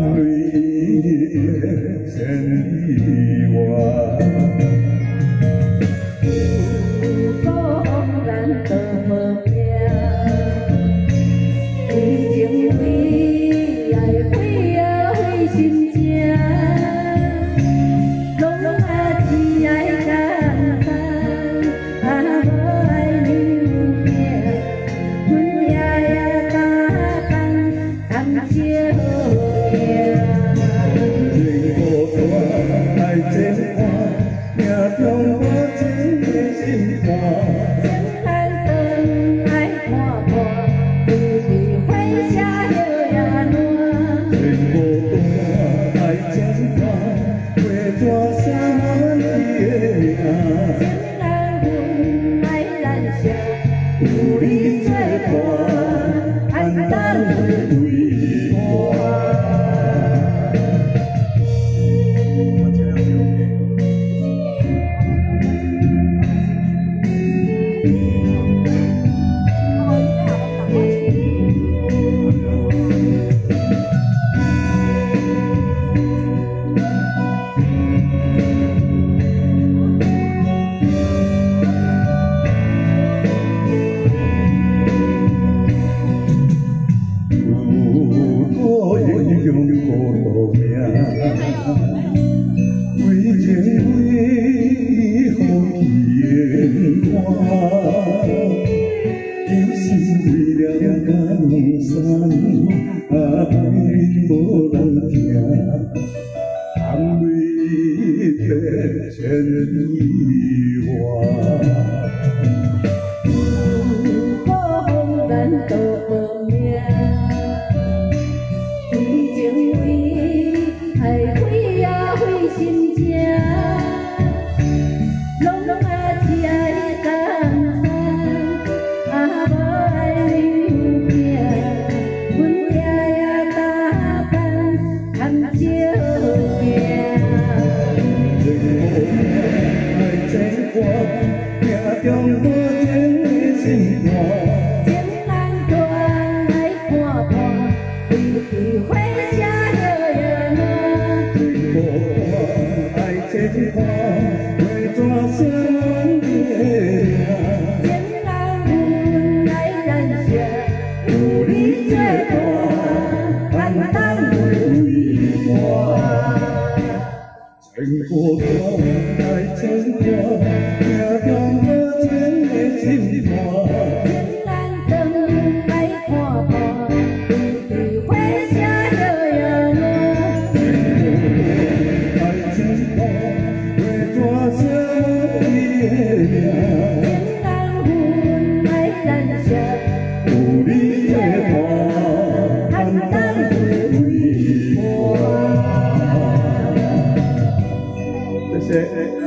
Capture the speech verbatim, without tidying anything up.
泪千里外。 有你作伴，安等为我。 千里外， 如果咱道命，为情为爱费啊费心情，拢拢啊只爱江山，啊无爱你有命，阮爷爷打扮含笑行。 命中多情的心肝， 情难断爱看破，为伊花车摇摇烂。 情无爱情看，为怎相恋？ 情难分爱难舍，有你作伴，担当为我。 情无断爱情看。 谢谢。